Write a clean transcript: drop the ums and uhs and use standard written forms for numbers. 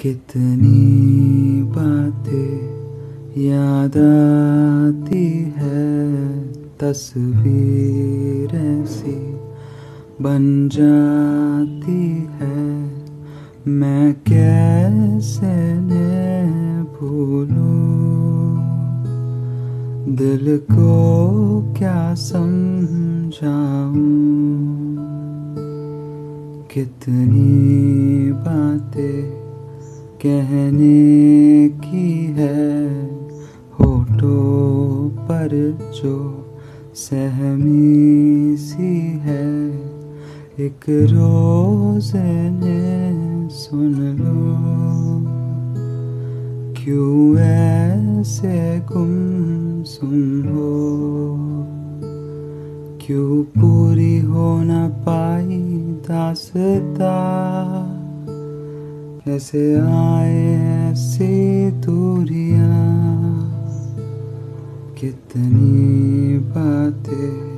कितनी बातें याद आती है, तस्वीर ऐसी बन जाती है। मैं कैसे भूलूं, दिल को क्या समझाऊं। कितनी बातें कहने की है, होठों पर जो सहमी सी है। एक रोज़ इन्हें सुन लो, क्यों ऐसे गुमसुम हो। क्यों पूरी हो न पाई दास्तां, कैसे आए ऐसी दूरियां। कितनी बातें